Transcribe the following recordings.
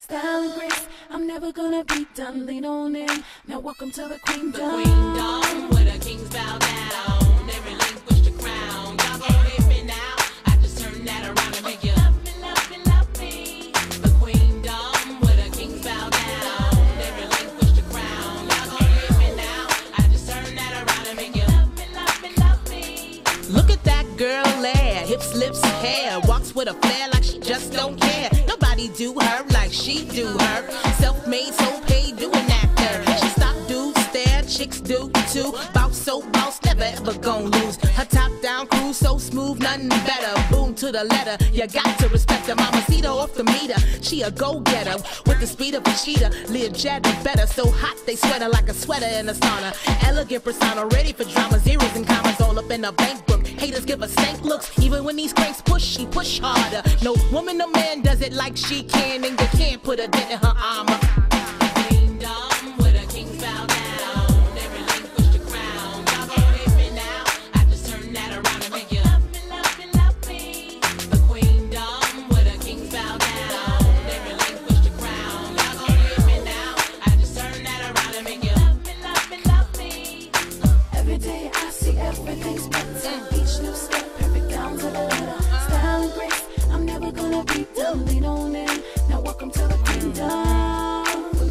style and grace. I'm never gonna be done. Lean on in. Now welcome to the Queendom. The Queendom, where the kings bow down. They relinquish the crown. Y'all gon' hit me now. I just turn that around and make you love me, love me, love me. The Queendom, where the kings bow down. They relinquish the crown. Y'all gon' hit me now. I just turn that around and make you love me, love me, love me. Look at that girl there. Hips, lips, hair. Walks with a flair like she just don't care. Nobody do her like she do her. Self-made, so paid, do an actor. She stop, do, stare, chicks do too. Bounce, so bounce, never ever gon' lose. Her top down crew so smooth, nothing better. Boom to the letter, you got to respect her. Mamacita off the meter, she a go-getter. With the speed of a cheetah, live jet better. So hot they sweat her like a sweater in a sauna. Elegant persona, ready for drama. Zeros and commas all up in a bank book. Haters give her stank looks, even when these cranks push, she push harder. No woman or man does it like she can, and you can't put a dent in her armor. Queendom, where the kings bow down. They relinquish the crown. Y'all gon' hit me now. I just turn that around and make you love me, love me, love me. The Queendom, where the kings bow down. They relinquish the crown. Y'all gon' hit me now. I just turn that around and make you love me, love me, love me. Every day I see everything's better. Each new step perfect down to the letter. Style and grace, I'm never gonna be done. Lean on in. Now welcome to the Queendom.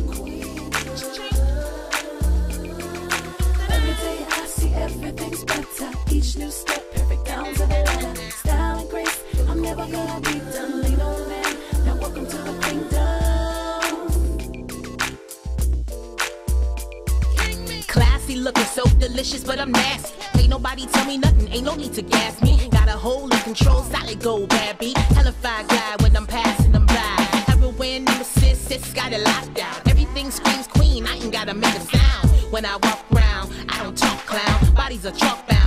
Every day I see everything's better. Each new step perfect down to the letter. Style and grace, I'm never gonna be done. Lean on in. Now welcome to the Queendom. Classy, looking so delicious, but I'm nasty. Ain't nobody tell me nothing, ain't no need to gas me. Got a hold of control, solid gold, bad beat. Hellified glide when I'm passing them by. Heroin, sis, got it locked down. Everything screams queen, I ain't gotta make a sound. When I walk round, I don't talk clown. Bodies are chalk bound.